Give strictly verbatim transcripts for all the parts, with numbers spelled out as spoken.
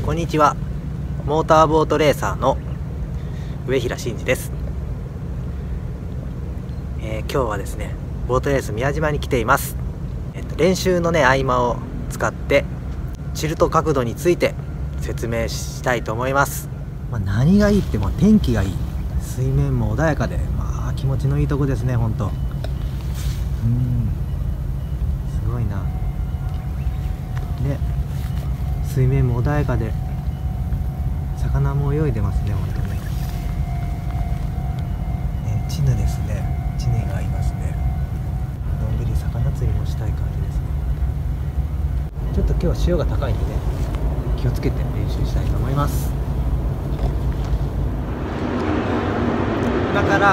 こんにちは。モーターボートレーサーの上平慎二です。えー、今日はですね、ボートレース宮島に来ています。えっと、練習のね合間を使ってチルト角度について説明したいと思います。まあ、何がいいってもう天気がいい、水面も穏やかで、まあ気持ちのいいとこですね。本当、うん、すごいな。ね、水面も穏やかで魚も泳いでますね。本当にね、チヌですね。チヌがいますね。のんびり魚釣りもしたい感じですね。ちょっと今日は潮が高いんでね、気をつけて練習したいと思います。今から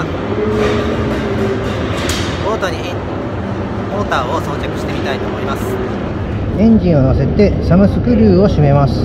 ボートにモーターを装着してみたいと思います。 エンジンを乗せてサムスクリューを締めます。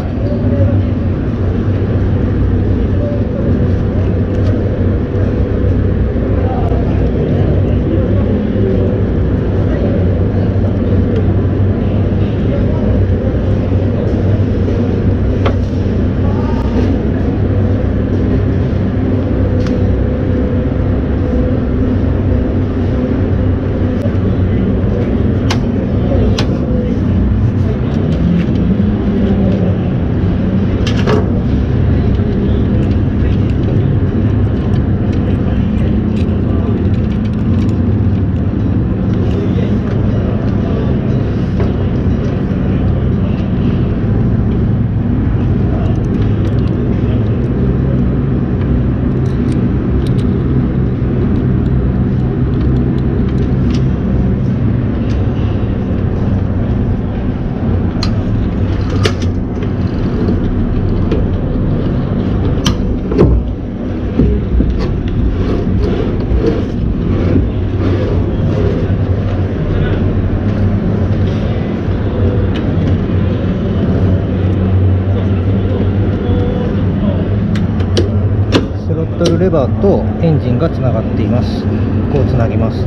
レバーとエンジンがつながっています。こうつなぎます。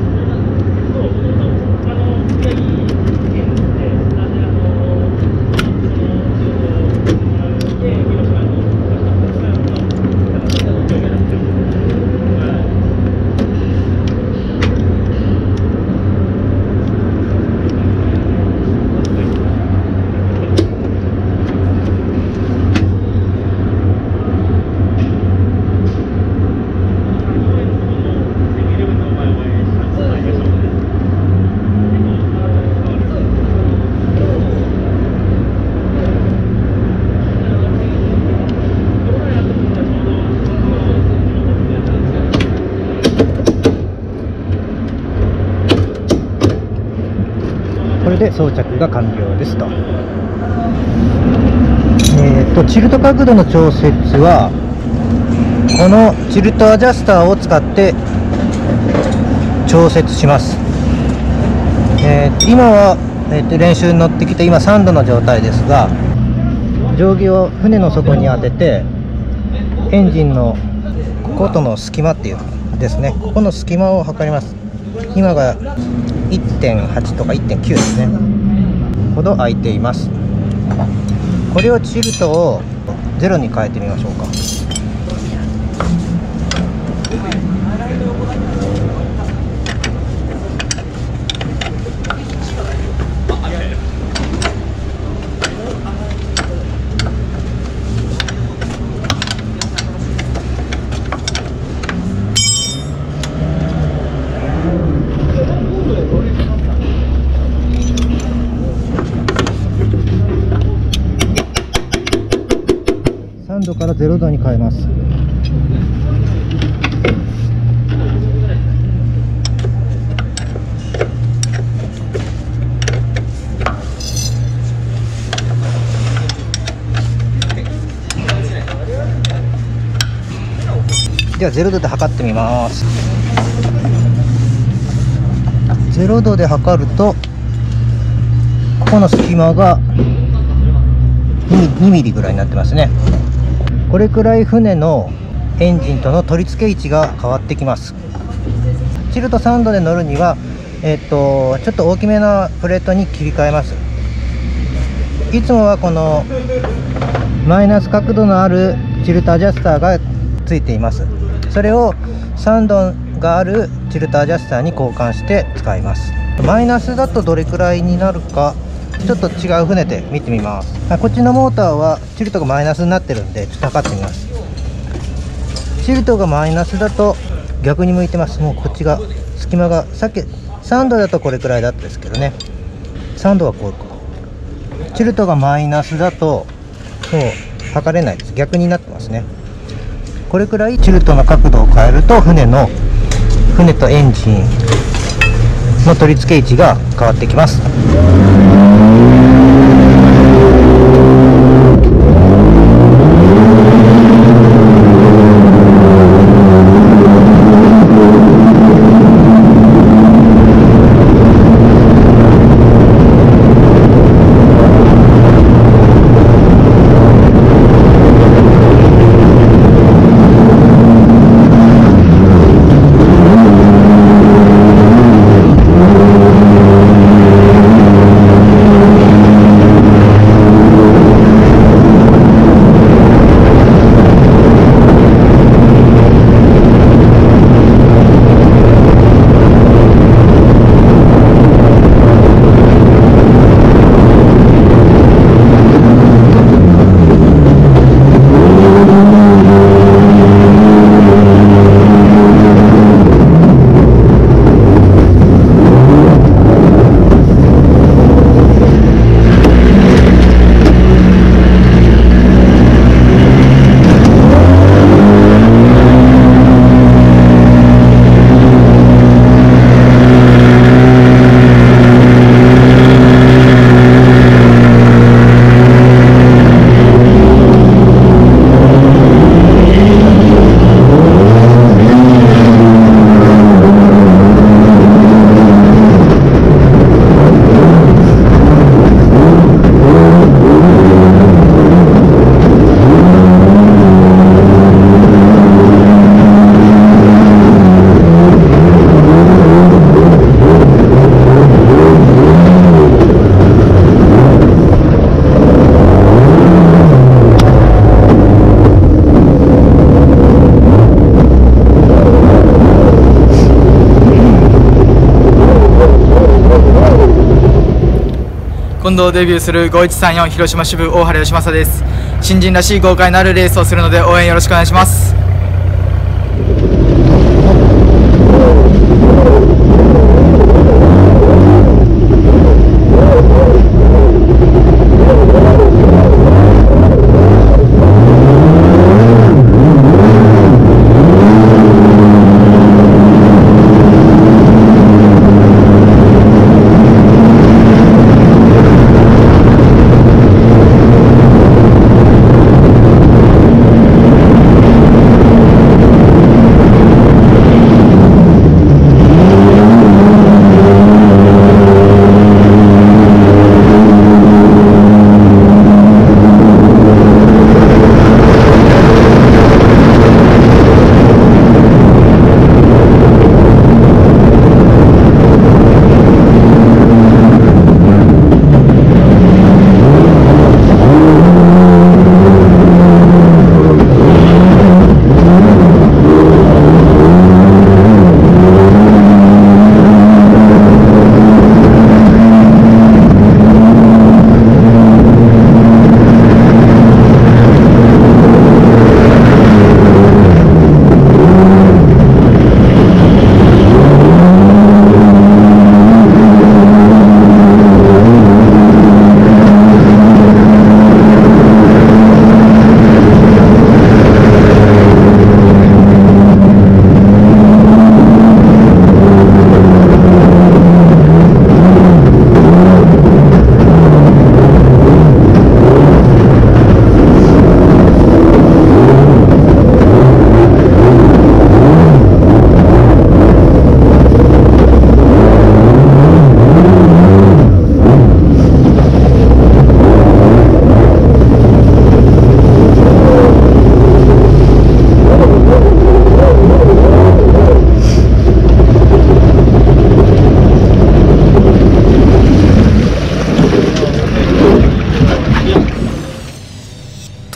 これで装着が完了ですと。えーと、チルト角度の調節はこのチルトアジャスターを使って調節します。えー、今は、えーと、練習に乗ってきて今さんどの状態ですが、定規を船の底に当ててエンジンのこことの隙間っていうですね、ここの隙間を測ります。今が いってんはち とか いってんきゅう ですねほど空いています。これをチルトをゼロに変えてみましょうか。さんどからゼロどに変えます。ではゼロどで測ってみます。ゼロどで測るとここの隙間がにミリぐらいになってますね。これくらい船のエンジンとの取り付け位置が変わってきます。チルトさんどで乗るには、えっとちょっと大きめなプレートに切り替えます。いつもはこのマイナス角度のあるチルトアジャスターがついています。それをさんどがあるチルトアジャスターに交換して使います。マイナスだとどれくらいになるかちょっと違う船で見てみます。こっちのモーターはチルトがマイナスになってるんでちょっと測ってみます。チルトがマイナスだと逆に向いてます。もうこっちが隙間がさっきさんどだとこれくらいだったですけどね、さんどはこうか。チルトがマイナスだともう測れないです。逆になってますね。これくらいチルトの角度を変えると船の船とエンジンの取り付け位置が変わってきます。 今度デビューするごいちさんよん広島支部大原義正です。新人らしい豪快なるレースをするので応援よろしくお願いします。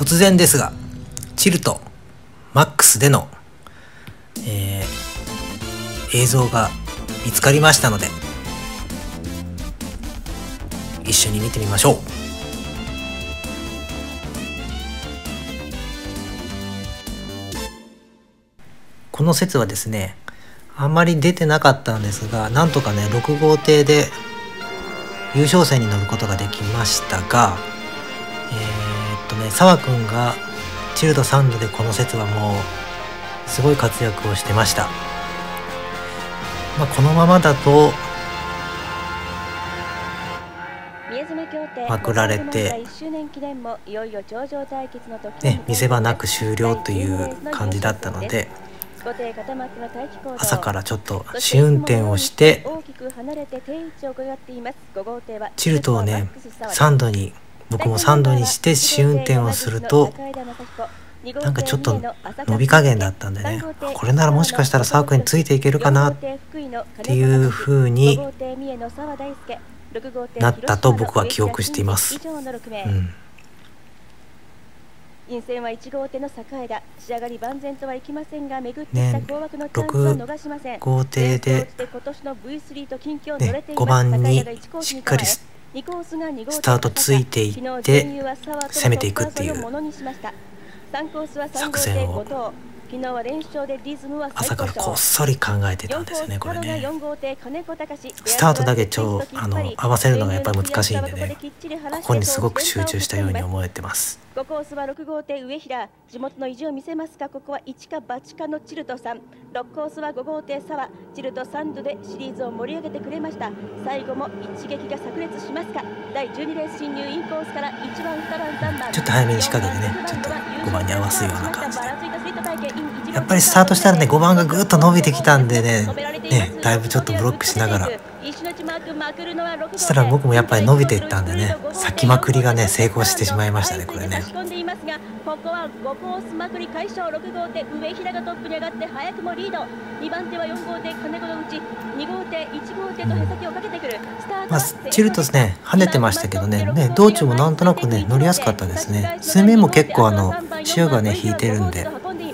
突然ですがチルトマックスでの、えー、映像が見つかりましたので一緒に見てみましょう。この説はですねあんまり出てなかったんですが、なんとかねろく号艇で優勝戦に乗ることができましたが、えー、っとね澤くんがチルトさんどでこの説はもうすごい活躍をしてました。まあ、このままだとまくられて、ね、見せ場なく終了という感じだったので、朝からちょっと試運転をしてチルトをねさんどに僕もさんどにして試運転をするとなんかちょっと伸び加減だったんでね、これならもしかしたらサークルについていけるかなっていう風になったと僕は記憶しています。うん陰線はいち号艇の栄田、仕上がり万全とはいきませんが、巡ってきた高額のチャンスは逃しません。 ろく号艇で、ね、ごばんにしっかりスタートついていって攻めていくっていう作戦を朝からこっそり考えてたんですよね。これねスタートだけちょあの合わせるのがやっぱり難しいんでね、ここにすごく集中したように思えてます。 ごコースはろく号艇上平、地元の意地を見せますか。ここは一か八かのチルトさん。ろくコースはご号艇沢、チルトさんどでシリーズを盛り上げてくれました。最後も一撃が炸裂しますか。だいじゅうにレース進入インコースからいちばんにばんさんばん、 ちょっと早めに仕掛けてね、ちょっとごばんに合わすような感じで、やっぱりスタートしたらねごばんがぐっと伸びてきたんでね、ねだいぶちょっとブロックしながら、そしたら僕もやっぱり伸びていったんでね、先まくりがね成功してしまいましたね。これねここはごコースまくり解消、ろく号艇上平がトップに上がって早くもリード。にばん手はよん号艇金子のうち、に号艇いち号艇とへさきをかけてくる。スタートまあ、チルトね跳ねてましたけどね、ね道中もなんとなくね乗りやすかったですね。水面も結構あの潮がね引いてるんで、ま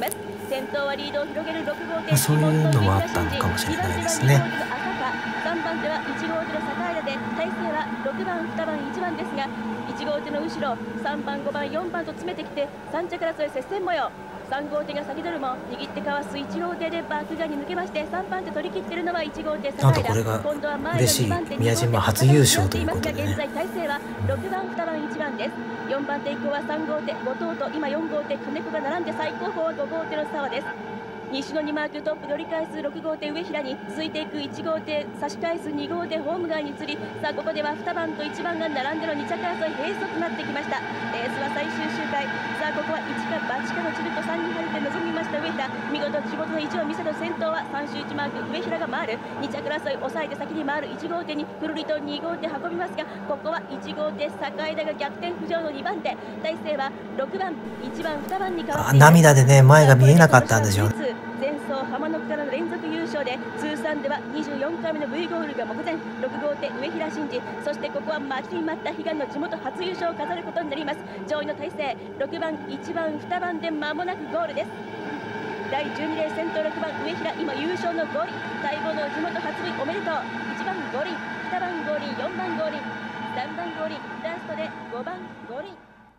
あ、そういうのもあったのかもしれないですね。 さんばん手はいち号艇の栄田で、体勢はろくばん、にばん、いちばんですが、いち号艇の後ろさんばん、ごばん、よんばんと詰めてきてさん着争い接戦模様。さん号艇が先取るも握ってかわすいち号艇でバック側に抜けまして、さんばん手取り切っているのはいち号艇栄田。 なんとこれが嬉しい宮島初優勝ということでね。 現在体勢はろくばん、にばん、いちばんです。よんばん手以降はさん号艇後藤と今よん号艇金子が並んで、最高峰はご号艇の沢です。西野にマークトップで折り返すろく号艇上平に続いていくいち号艇、差し返すに号艇ホーム側に移り、さあここではにばんといちばんが並んでのに着争い並走となってきました。レースは最終周回、さあここはいちか八かのチルトさんに入って臨みました上平、見事地元の意地を見せた先頭はさん周いちマーク上平が回る。に着争い抑えて先に回るいち号艇にくるりとに号艇運びますが、ここはいち号艇栄田が逆転浮上のにばん手、体勢はろくばん、いちばん、にばんに変わっています。 涙でね前が見えなかったんでしょうね。 前走浜野からの連続優勝で通算ではにじゅうよんかいめの V ゴールが目前。ろく号艇上平真司、そしてここは待ちに待った悲願の地元初優勝を飾ることになります。上位の体勢ろくばん、いちばん、にばんで間もなくゴールです。だいじゅうにレース先頭ろくばん上平、今優勝のゴール、待望の地元初 V おめでとう。いちばん五輪、にばん五輪、よんばん五輪、さんばん五輪、ラストでごばん五輪。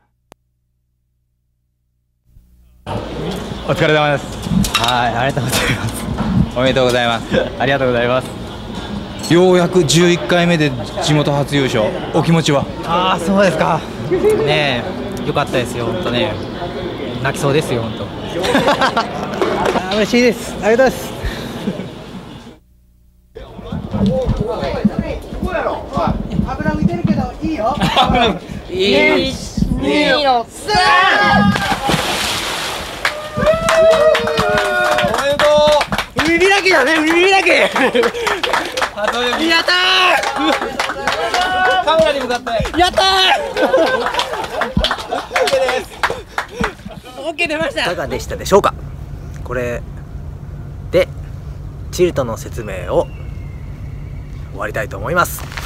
お疲れ様です。 はい、ありがとうございます。 おめでとうございます。 ありがとうございます。 ようやくじゅういっかいめで地元初優勝、お気持ちは？ ああ、そうですか。ねえ、よかったですよ、本当ね。泣きそうですよ、本当。あ、嬉しいです。ありがとうございます。 油浮いてるけどいいよ。 いい。 にのさん。 おめでとう。 海開きだね、海開き。やったー。カメラに向かって。 ー。やったー。オッケー出ました。 いかがでしたでしょうか。これでチルトの説明を終わりたいと思います。